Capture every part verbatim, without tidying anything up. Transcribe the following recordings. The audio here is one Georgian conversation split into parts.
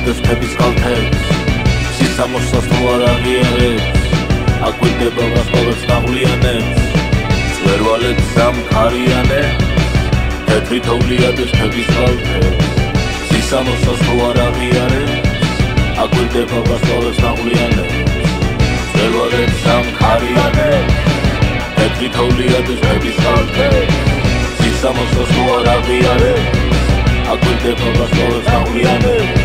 ადევს მთების კალთებს მზის ამოსვლას თუ არ აღიარებს აკვირდება ვარსკვლავებს ნაღვლიანებს მწვერვალებს ამ ქარიანებს თეთრი თოვლი ადევს მთების კალთებს მზის ამოსვლას თუ არ აღიარებს აკვირდება ვარსკვლავებს ნაღვლიანებს მწვერვალებს ამ ქარიანებს თეთრი თოვლი ადევს მთების კალთებს მზის ამოსვლას თუ არ აღიარებს აკვირდება ვარსკვლავებს ნაღვლიანებს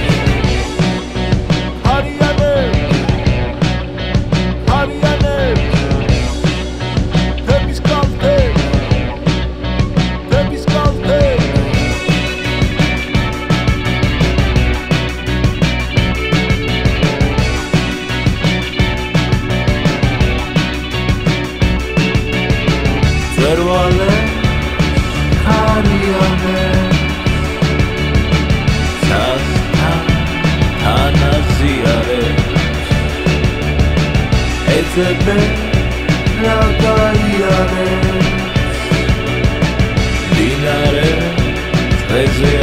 ეძებე გაიარებს მდინარე წრეზე